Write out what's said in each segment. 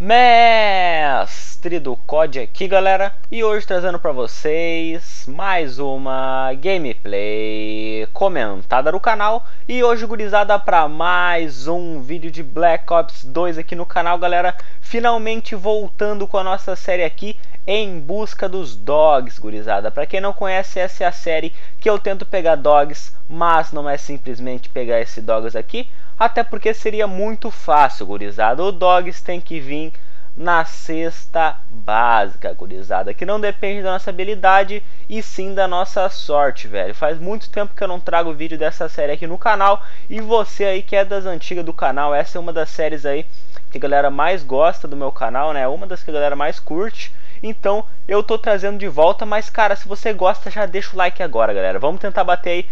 Mestre do COD aqui, galera, e hoje trazendo para vocês mais uma gameplay comentada no canal. E hoje, gurizada, para mais um vídeo de Black Ops 2 aqui no canal, galera. Finalmente voltando com a nossa série aqui, Em Busca dos Dogs, gurizada. Para quem não conhece, essa é a série que eu tento pegar dogs, mas não é simplesmente pegar esse dogs aqui, até porque seria muito fácil, gurizada. O dogs tem que vir na cesta básica, gurizada, que não depende da nossa habilidade e sim da nossa sorte, velho. Faz muito tempo que eu não trago vídeo dessa série aqui no canal, e você aí que é das antigas do canal, essa é uma das séries aí que a galera mais gosta do meu canal, né? Uma das que a galera mais curte. Então eu tô trazendo de volta, mas cara, se você gosta, já deixa o like agora, galera. Vamos tentar bater aí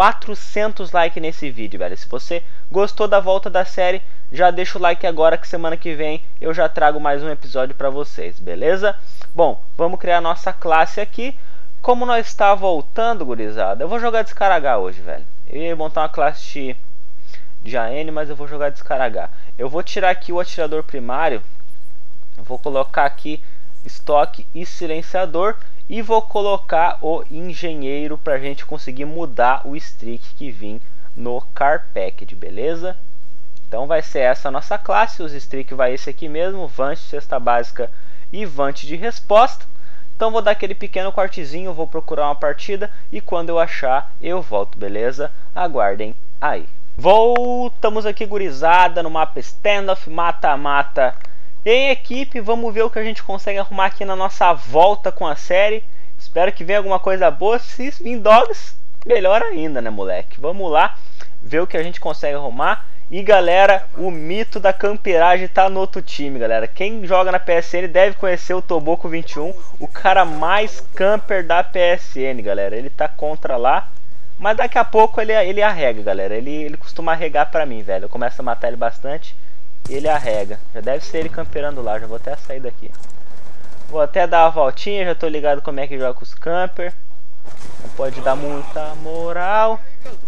400 likes nesse vídeo, velho. Se você gostou da volta da série, já deixa o like agora, que semana que vem eu já trago mais um episódio pra vocês, beleza? Bom, vamos criar nossa classe aqui. Como nós está voltando, gurizada, eu vou jogar descarregar hoje, velho. Eu ia montar uma classe de AN, mas eu vou jogar descarregar. Eu vou tirar aqui o atirador primário, eu vou colocar aqui estoque e silenciador, e vou colocar o engenheiro pra gente conseguir mudar o streak que vem no car package, beleza? Então vai ser essa a nossa classe. Os streak vai esse aqui mesmo, Vant, cesta básica e Vant de resposta. Então vou dar aquele pequeno cortezinho, vou procurar uma partida e quando eu achar eu volto, beleza? Aguardem aí. Voltamos aqui, gurizada, no mapa standoff, mata-mata em equipe. Vamos ver o que a gente consegue arrumar aqui na nossa volta com a série. Espero que venha alguma coisa boa. Se vir dogs, melhor ainda, né, moleque? Vamos lá ver o que a gente consegue arrumar. E galera, o mito da camperagem tá no outro time, galera. Quem joga na PSN deve conhecer o Toboco 21, o cara mais camper da PSN, galera. Ele tá contra lá, mas daqui a pouco ele arrega, galera. Ele costuma arregar pra mim, velho. Eu começo a matar ele bastante, ele arrega. Já deve ser ele camperando lá. Já vou até sair daqui. Vou até dar uma voltinha. Já tô ligado como é que joga com os camper. Não pode dar muita moral.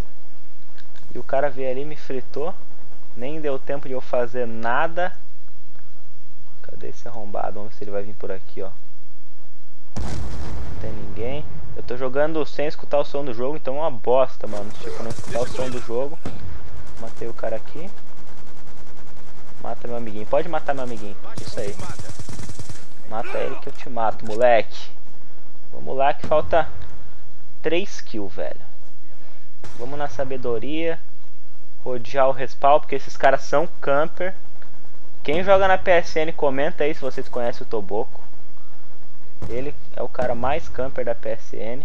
E o cara veio ali e me fritou. Nem deu tempo de eu fazer nada. Cadê esse arrombado? Vamos ver se ele vai vir por aqui, ó. Não tem ninguém. Eu tô jogando sem escutar o som do jogo, então é uma bosta, mano. Tipo, não escutar o som do jogo. Matei o cara aqui. Mata meu amiguinho. Pode matar meu amiguinho. Isso aí. Mata ele que eu te mato, moleque. Vamos lá que falta 3 kills, velho. Vamos na sabedoria. Rodear o respawn, porque esses caras são camper. Quem joga na PSN, comenta aí se vocês conhecem o Toboco. Ele é o cara mais camper da PSN.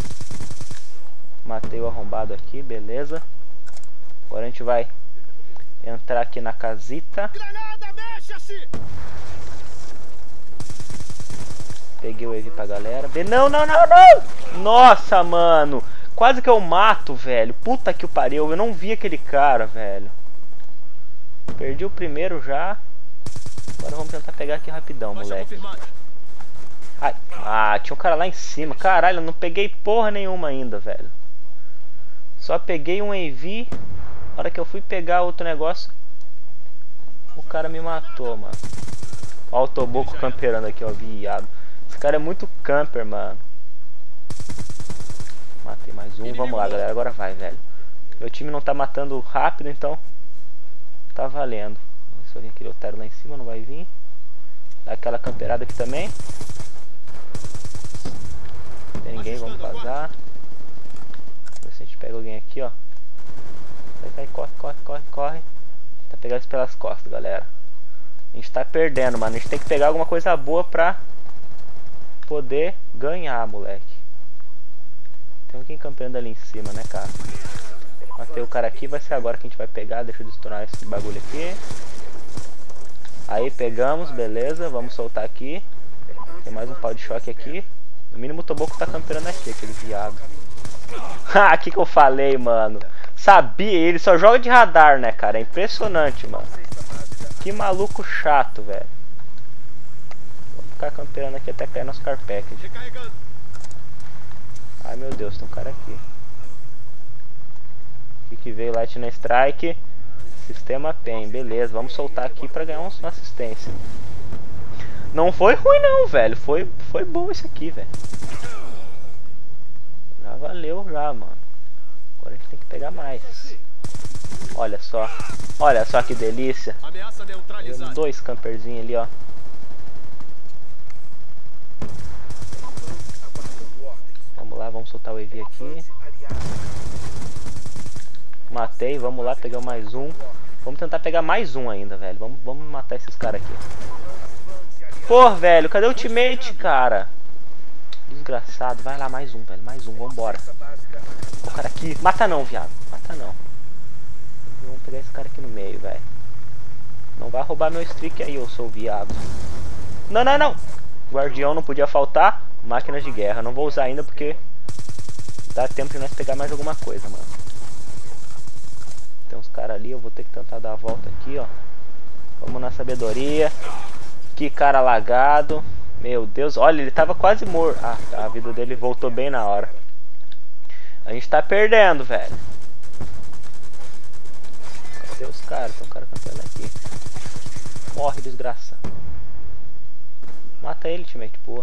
Matei o arrombado aqui, beleza. Agora a gente vai entrar aqui na casita. Peguei o EV pra galera. Não, não, não, não! Nossa, mano! Quase que eu mato, velho. Puta que o pariu. Eu não vi aquele cara, velho. Perdi o primeiro já. Agora vamos tentar pegar aqui rapidão, moleque. Ai. Ah, tinha um cara lá em cima. Caralho, eu não peguei porra nenhuma ainda, velho. Só peguei um AV. Na hora que eu fui pegar outro negócio, o cara me matou, mano. Ó o Toboco camperando aqui, ó, viado. Esse cara é muito camper, mano. Matei mais um, vamos lá, galera, agora vai, velho. Meu time não tá matando rápido, então tá valendo. Se eu vir aquele otário lá em cima, não vai vir. Dá aquela camperada aqui também. Não tem ninguém, vamos vazar. Ver se a gente pega alguém aqui, ó. Vai, corre, corre, corre, corre. Tá pegando isso pelas costas, galera. A gente tá perdendo, mano. A gente tem que pegar alguma coisa boa pra poder ganhar, moleque. Tem alguém campeando ali em cima, né, cara? Matei o cara aqui, vai ser agora que a gente vai pegar. Deixa eu destourar esse bagulho aqui. Aí pegamos, beleza. Vamos soltar aqui. Tem mais um pau de choque aqui. No mínimo o Toboco tá campeando aqui, aquele viado. Ah, que eu falei, mano. Sabia, ele só joga de radar, né, cara? É impressionante, mano. Que maluco chato, velho. Vamos ficar campeando aqui até cair nosso car package. Ai meu Deus, tem um cara aqui. O que veio? Lightning Strike. Sistema PEN, beleza. Vamos soltar aqui pra ganhar uma assistência. Não foi ruim não, velho. Foi bom isso aqui, velho. Já valeu já, mano. Agora a gente tem que pegar mais. Olha só. Olha só que delícia. Tem 2 camperzinhos ali, ó. Vamos lá, vamos soltar o EV aqui. Matei, vamos lá, pegar mais um. Vamos tentar pegar mais um ainda, velho. Vamos matar esses caras aqui. Pô, velho, cadê o ultimate, cara? Desgraçado. Vai lá, mais um, velho. Mais um, vambora. O cara aqui. Mata não, viado. Mata não. Vamos pegar esse cara aqui no meio, velho. Não vai roubar meu streak aí, eu sou viado. Não, não, não. Guardião não podia faltar. Máquinas de guerra. Não vou usar ainda porque dá tempo de nós pegar mais alguma coisa, mano. Tem uns caras ali, eu vou ter que tentar dar a volta aqui, ó. Vamos na sabedoria. Que cara lagado. Meu Deus, olha, ele tava quase morto. Ah, a vida dele voltou bem na hora. A gente tá perdendo, velho. Cadê os caras? Tem um cara cantando aqui. Morre, desgraça. Mata ele, teammate, porra.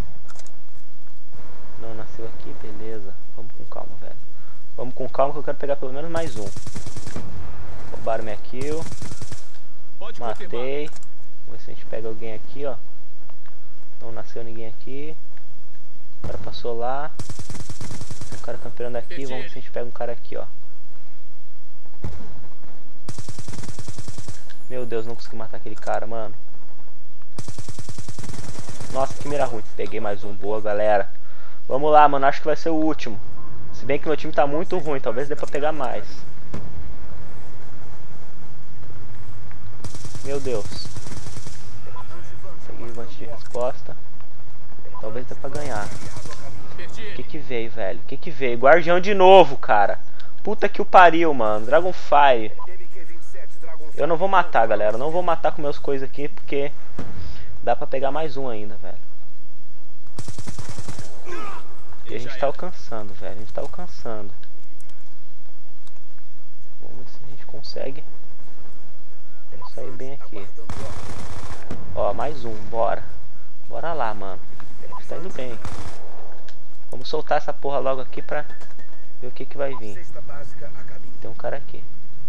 Não, nasceu aqui, beleza. Vamos com calma, velho. Vamos com calma que eu quero pegar pelo menos mais um. Roubaram minha kill. Matei. Vamos ver se a gente pega alguém aqui, ó. Não nasceu ninguém aqui. O cara passou lá. Tem um cara camperando aqui. Vamos ver se a gente pega um cara aqui, ó. Meu Deus, não consegui matar aquele cara, mano. Nossa, que mira ruim. Peguei mais um. Boa, galera. Vamos lá, mano. Acho que vai ser o último. Se bem que meu time tá muito ruim. Talvez dê pra pegar mais. Meu Deus. Peguei o levante de resposta. Talvez dê pra ganhar. O que veio, velho? O que veio? Guardião de novo, cara. Puta que o pariu, mano. Dragonfire. Eu não vou matar, galera. Eu não vou matar com meus coisas aqui, porque dá pra pegar mais um ainda, velho. E a gente tá alcançando, velho. A gente tá alcançando. Vamos ver se a gente consegue. Vamos sair bem aqui. Ó, mais um. Bora. Bora lá, mano. A gente tá indo bem. Vamos soltar essa porra logo aqui pra ver o que vai vir. Tem um cara aqui.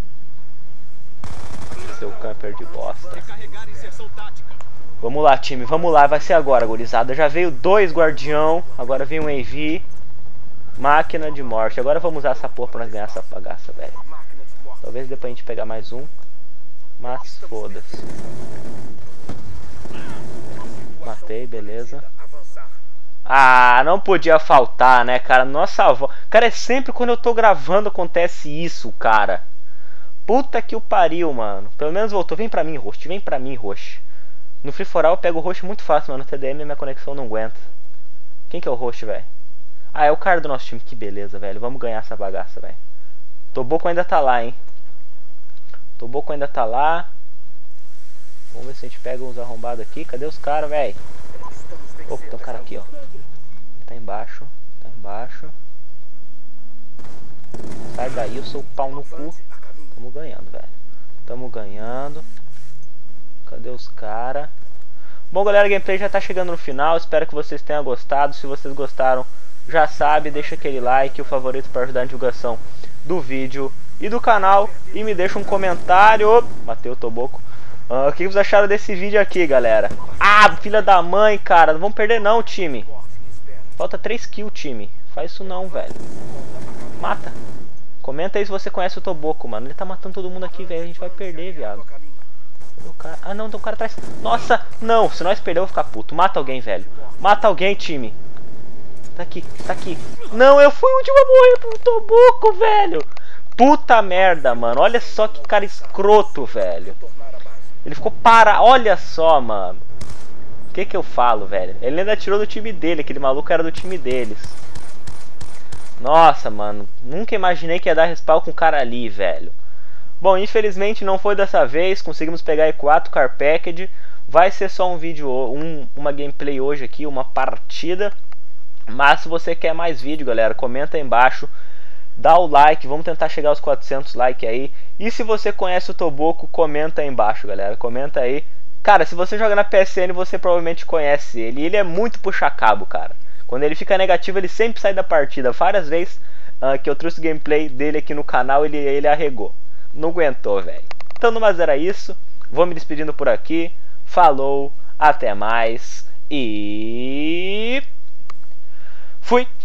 Seu camper de bosta. Vamos lá, time. Vamos lá. Vai ser agora, gurizada. Já veio 2 guardião. Agora vem um AV. Máquina de morte. Agora vamos usar essa porra pra nós ganhar essa bagaça, velho. Talvez depois a gente pegar mais um. Mas foda-se. Matei, beleza. Ah, não podia faltar, né, cara? Nossa avó. Cara, é sempre quando eu tô gravando acontece isso, cara. Puta que o pariu, mano. Pelo menos voltou. Vem pra mim, host. Vem pra mim, host. No Free For All eu pego o host muito fácil, mano. No TDM minha conexão não aguenta. Quem que é o host, velho? Ah, é o cara do nosso time. Que beleza, velho. Vamos ganhar essa bagaça, velho. Toboco ainda tá lá, hein. Toboco ainda tá lá. Vamos ver se a gente pega uns arrombados aqui. Cadê os caras, velho? Opa, tem um cara aqui, ó. Tá embaixo. Tá embaixo. Sai daí, eu sou o pau no cu. Tamo ganhando, velho. Tamo ganhando. Cadê os caras? Bom, galera, a gameplay já tá chegando no final. Espero que vocês tenham gostado. Se vocês gostaram, já sabe, deixa aquele like, o favorito para ajudar na divulgação do vídeo e do canal. E me deixa um comentário. Matei o Toboco. O que vocês acharam desse vídeo aqui, galera? Ah, filha da mãe, cara. Não vamos perder não, time. Falta 3 kills, time. Faz isso não, velho. Mata. Comenta aí se você conhece o Toboco, mano. Ele tá matando todo mundo aqui, velho. A gente vai perder, viado. Ah, não, tem um cara atrás. Nossa, não. Se nós perder, eu vou ficar puto. Mata alguém, velho. Mata alguém, time. Tá aqui, tá aqui. Não, eu fui o último a morrer pro Toboco, velho. Puta merda, mano. Olha só que cara escroto, velho. Ele ficou parado. Olha só, mano. O que eu falo, velho? Ele ainda tirou do time dele. Aquele maluco era do time deles. Nossa, mano. Nunca imaginei que ia dar respawn com o cara ali, velho. Bom, infelizmente não foi dessa vez. Conseguimos pegar aí 4 car package. Vai ser só um vídeo, uma gameplay hoje aqui, uma partida. Mas se você quer mais vídeo, galera, comenta aí embaixo. Dá o like, vamos tentar chegar aos 400 likes aí. E se você conhece o Toboco, comenta aí embaixo, galera. Comenta aí Cara, se você joga na PSN, você provavelmente conhece ele. Ele é muito puxa-cabo, cara. Quando ele fica negativo, ele sempre sai da partida. Várias vezes que eu trouxe gameplay dele aqui no canal, ele arregou. Não aguentou, velho. Então, mas era isso. Vou me despedindo por aqui. Falou, até mais e fui!